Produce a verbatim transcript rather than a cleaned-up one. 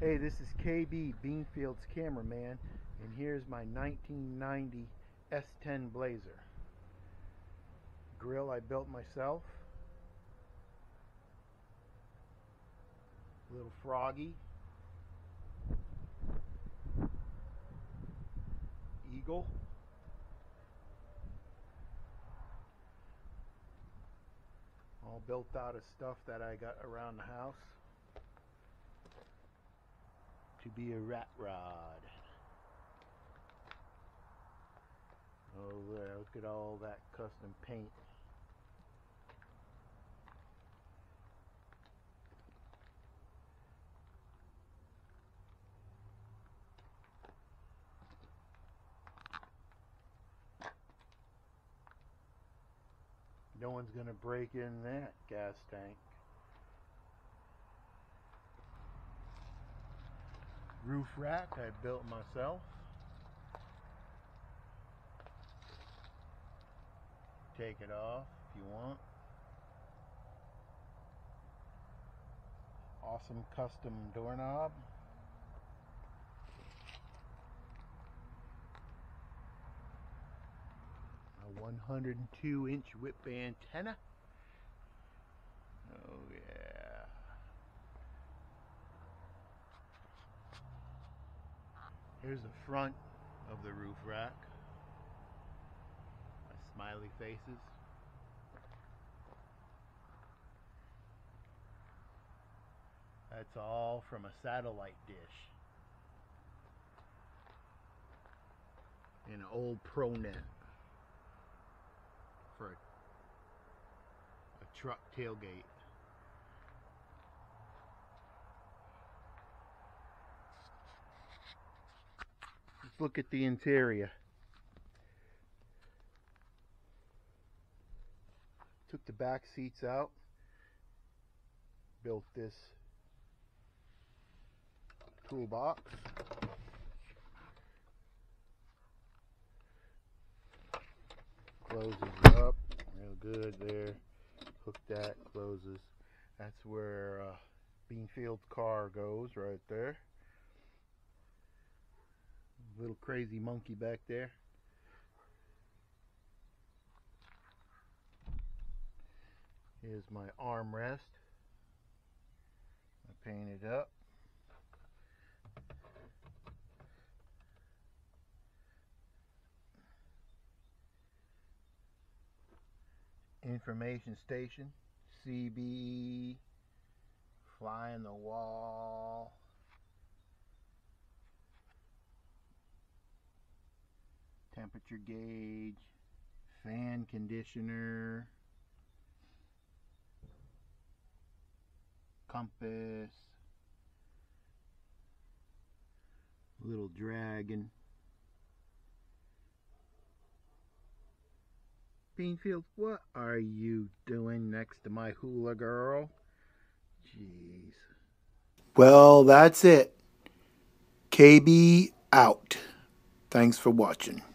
Hey, this is K B, Beanfield's cameraman, and here's my nineteen ninety S ten Blazer. Grill I built myself. Little froggy. Eagle. All built out of stuff that I got around the house to be a rat rod. Oh, there, look at all that custom paint. No one's gonna break in that gas tank. Roof rack I built myself. Take it off if you want. Awesome custom doorknob. A one hundred two inch whip antenna. Oh yeah. Here's the front of the roof rack. My smiley faces. That's all from a satellite dish in an old ProNet for a, a truck tailgate. Let's look at the interior. Took the back seats out, built this toolbox. Closes up real good there. Hook that, closes. That's where uh, Beanfield's car goes right there. Little crazy monkey back there. Here's my armrest. I painted up. Information station, C B, fly in the wall. Temperature gauge, fan conditioner, compass, little dragon. Beanfield, what are you doing next to my hula girl? Jeez. Well, that's it. K B out. Thanks for watching.